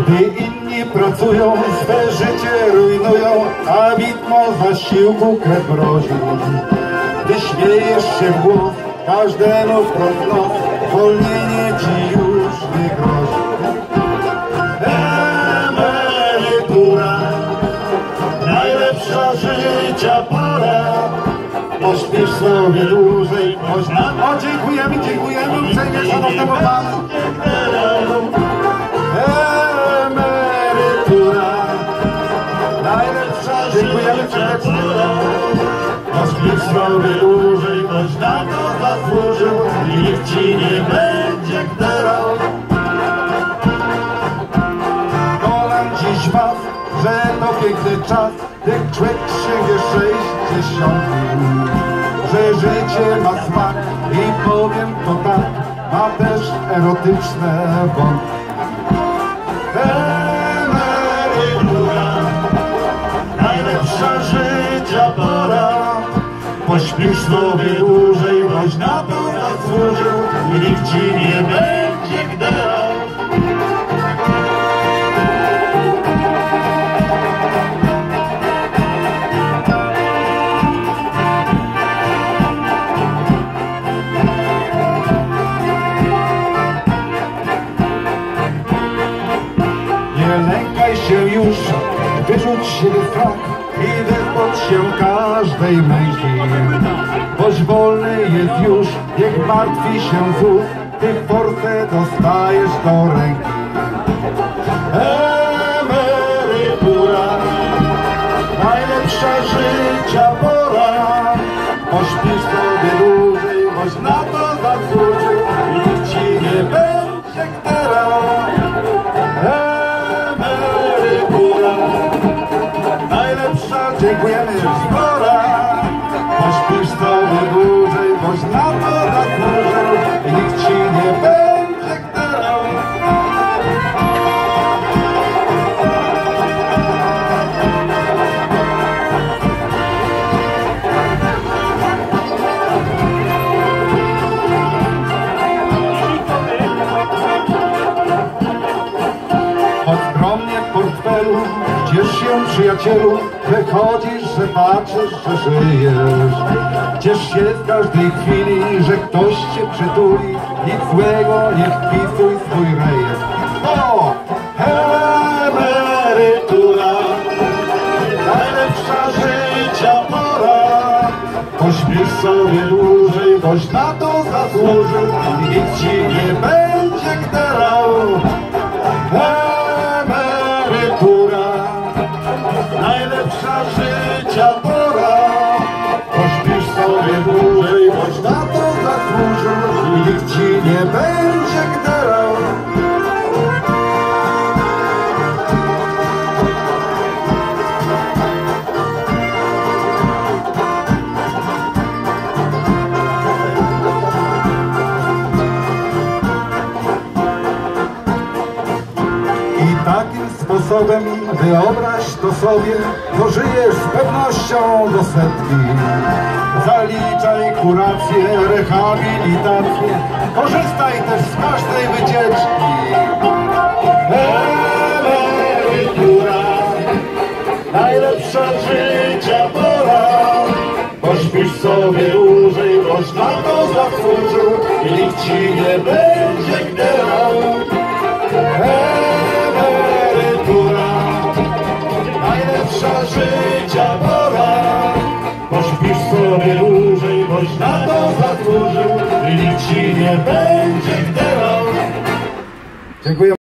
Gdy inni pracują, swe życie rujnują, a widmo zasiłku krew mrozi. Gdy śmiejesz się w głos, każdemu wprost nos, zwolnienie ci już nie grozi. Emerytura, najlepsza życia pora. Pośpiesz sobie dłużej, można... O, dziękujemy, uprzejmie szanownemu panu. Emerytura, najlepsza, dziękujemy serdecznie. Pośpiesz sobie dłużej, boś na to zasłużył i nikt ci nie będzie gderał. Kocham dziś was, że to piękny czas, gdy człowiek sięgnie 60. Że życie ma smak i powiem to tak, ma też erotyczne wątki. Emerytura, najlepsza życia pora. Pośpisz sobie dłużej, boś na to zasłużył i nikt ci nie będzie gderał. Nie lękaj się już, wyrzuć się strach i wyzbądź się każdej męki. Boś wolny jest już, niech martwi się ZUS, ty forsę dostajesz do ręki. Emerytura, najlepsza życia pora. Pośpisz sobie dłużej, boś na to zasłużył i nikt ci nie będzie gderał. Dziękujemy, spora. Pośpisz sobie dłużej, boś na to zasłużył i nikt ci nie będzie gderał. Choć skromnie w portfelu, ciesz się, przyjacielu, że chodzisz, że patrzysz, że żyjesz. Ciesz się z każdej chwili, że ktoś cię przytuli, nic złego nie wpisuj swój rejestr. O! Emerytura, najlepsza życia pora. Pośpisz sobie dłużej, boś na to zasłużył i nikt ci nie będzie gderał. Emerytura, najlepsza życia pora. Pośpisz sobie dłużej, boś na to zasłużył i nikt ci nie będzie gderał. Takim sposobem wyobraź to sobie, to żyjesz z pewnością do setki. Zaliczaj kurację, rehabilitację, korzystaj też z każdej wycieczki. Emerytura, najlepsza życia pora. Pośpisz sobie dłużej, boś na to zasłużył i nikt ci nie będzie gderał. Życia pora. Pośpisz sobie dłużej, boś na to zasłużył i nikt ci nie będzie gderał. Dziękuję.